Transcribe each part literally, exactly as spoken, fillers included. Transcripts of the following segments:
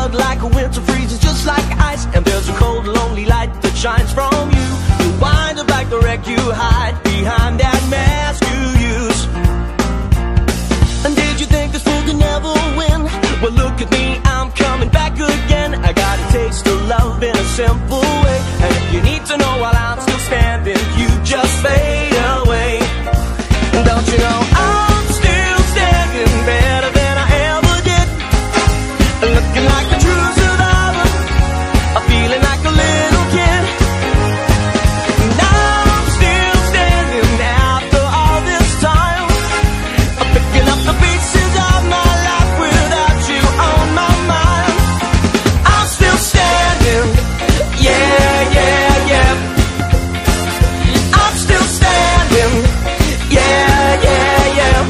blood like a winter freezes just like ice. And there's a cold, lonely light that shines from you. You wind up like the wreck, you hide behind that mask you use. And did you think this fool could never win? Well, look at me, I'm coming back again. I got a taste of love in a simple way. And if you need to know while I'm still standing, you just fade away. Don't you know I'm still standing better than I ever did? Looking like a true survivor, feeling like a little kid. And I'm still standing after all this time, picking up the pieces of my life without you on my mind. I'm still standing, yeah, yeah, yeah. I'm still standing, yeah, yeah, yeah.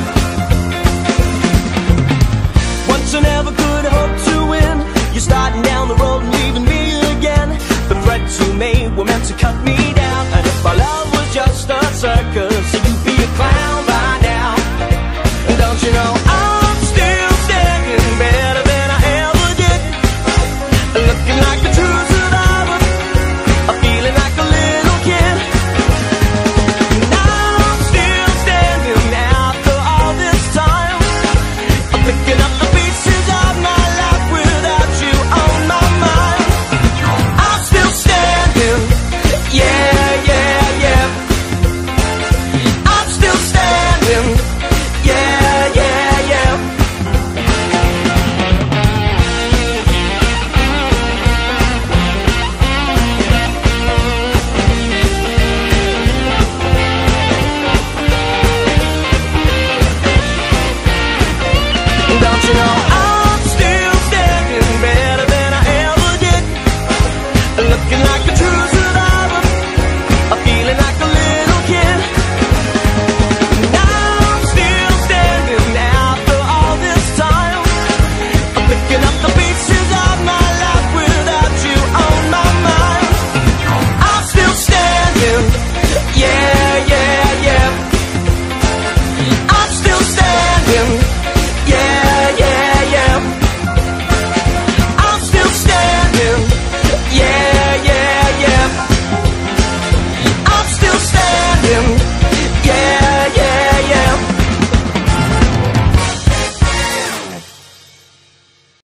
Once I never could hope to win. You're starting down the road and leaving me again. The threats you made were meant to cut me down.